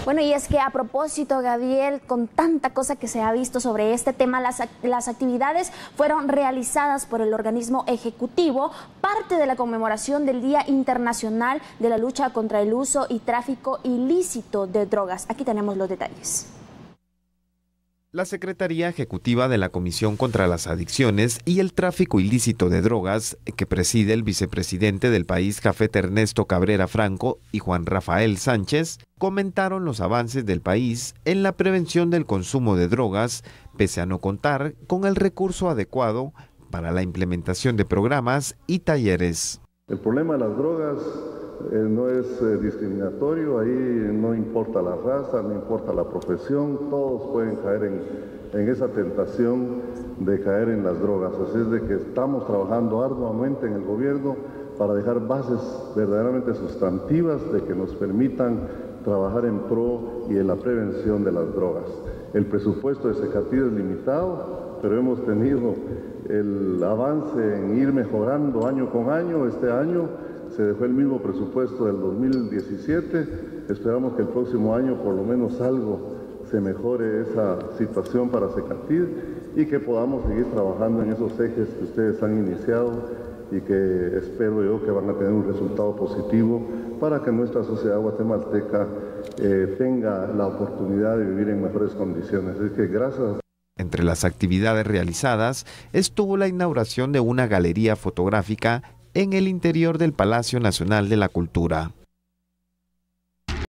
Bueno, y es que a propósito, Gabriel, con tanta cosa que se ha visto sobre este tema, las actividades fueron realizadas por el organismo ejecutivo, parte de la conmemoración del Día Internacional de la Lucha contra el Uso y Tráfico Ilícito de Drogas. Aquí tenemos los detalles. La Secretaría Ejecutiva de la Comisión contra las Adicciones y el Tráfico Ilícito de Drogas, que preside el vicepresidente del país, Jafet Ernesto Cabrera Franco, y Juan Rafael Sánchez, comentaron los avances del país en la prevención del consumo de drogas, pese a no contar con el recurso adecuado para la implementación de programas y talleres. El problema de las drogas no es discriminatorio, ahí no importa la raza, no importa la profesión, todos pueden caer en esa tentación de caer en las drogas. Así es de que estamos trabajando arduamente en el gobierno para dejar bases verdaderamente sustantivas de que nos permitan trabajar en pro y en la prevención de las drogas. El presupuesto de Secatí es limitado, pero hemos tenido el avance en ir mejorando año con año. Este año se dejó el mismo presupuesto del 2017. Esperamos que el próximo año por lo menos algo se mejore esa situación para Secatí y que podamos seguir trabajando en esos ejes que ustedes han iniciado y que espero yo que van a tener un resultado positivo para que nuestra sociedad guatemalteca tenga la oportunidad de vivir en mejores condiciones. Así que gracias. Entre las actividades realizadas estuvo la inauguración de una galería fotográfica en el interior del Palacio Nacional de la Cultura.